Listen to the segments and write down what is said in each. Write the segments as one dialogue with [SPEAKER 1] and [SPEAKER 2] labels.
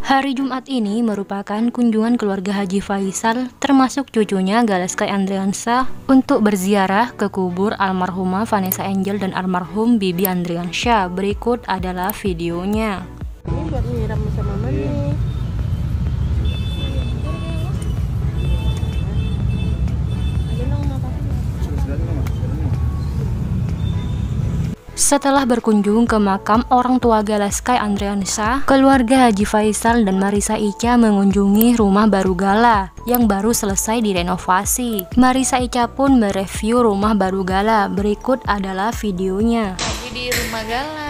[SPEAKER 1] Hari Jumat ini merupakan kunjungan keluarga Haji Faisal termasuk cucunya Galaskay Andriansyah untuk berziarah ke kubur almarhumah Vanessa Angel dan almarhum Bibi Andriansyah. Berikut adalah videonya.
[SPEAKER 2] Ini buat nyiram sama mama nih.
[SPEAKER 1] Setelah berkunjung ke makam orang tua Galaskay Andriansyah, keluarga Haji Faisal dan Marissa Icha mengunjungi rumah baru Gala yang baru selesai direnovasi. Marissa Icha pun mereview rumah baru Gala. Berikut adalah videonya.
[SPEAKER 3] Lagi di rumah Gala.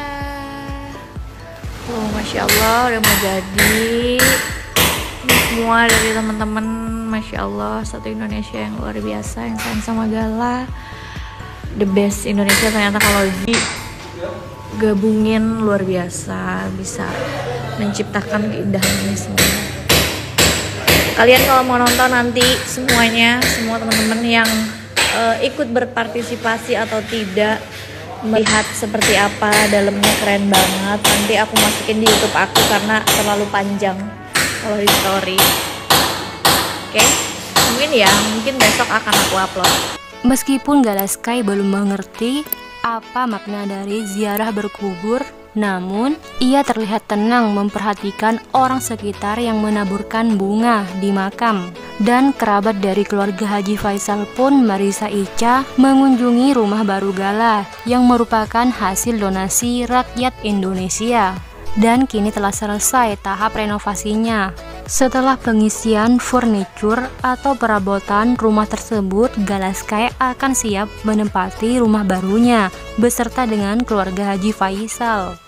[SPEAKER 3] Masya Allah udah mau jadi. Ini semua dari teman-teman, Masya Allah, satu Indonesia yang luar biasa, yang sayang sama Gala. The best Indonesia ternyata kalau digabungin luar biasa, bisa menciptakan keindahan ini semua. Kalian kalau mau nonton nanti semuanya, semua teman-teman yang ikut berpartisipasi atau tidak, melihat seperti apa, dalamnya keren banget. Nanti aku masukin di YouTube aku karena terlalu panjang kalau di story. Oke, mungkin besok akan aku upload.
[SPEAKER 1] Meskipun Galaskay belum mengerti apa makna dari ziarah berkubur, namun ia terlihat tenang memperhatikan orang sekitar yang menaburkan bunga di makam. Dan kerabat dari keluarga Haji Faisal pun, Marissa Icha, mengunjungi rumah baru Gala yang merupakan hasil donasi rakyat Indonesia. Dan kini telah selesai tahap renovasinya. Setelah pengisian furniture atau perabotan rumah tersebut, Galaskay akan siap menempati rumah barunya beserta dengan keluarga Haji Faisal.